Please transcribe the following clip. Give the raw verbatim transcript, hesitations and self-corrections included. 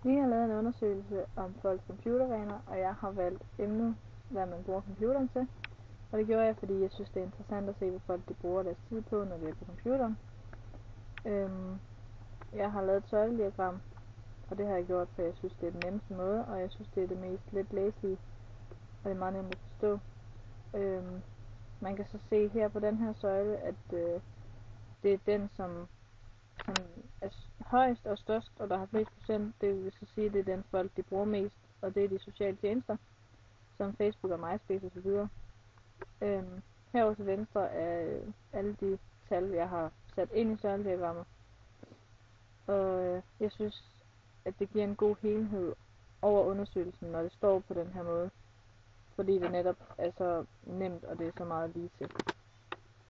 Vi har lavet en undersøgelse om folks computervaner, og jeg har valgt emnet, hvad man bruger computeren til. Og det gjorde jeg, fordi jeg synes, det er interessant at se, hvad folk de bruger deres tid på, når de er på computeren. Øhm, jeg har lavet et søjlediagram, og det har jeg gjort, for jeg synes, det er den nemmeste måde, og jeg synes, det er det mest let læselige, og det er meget nemt at forstå. Øhm, man kan så se her på den her søjle, at øh, det er den, som, som er højst og størst, og der har flest procent. Det vil så sige, at det er den folk, de bruger mest, og det er de sociale tjenester, som Facebook og MySpace osv. Øhm, herovre til venstre er øh, alle de tal, jeg har sat ind i søjlediagrammet. Og øh, jeg synes, at det giver en god helhed over undersøgelsen, når det står på den her måde. Fordi det netop er så nemt, og det er så meget lige til.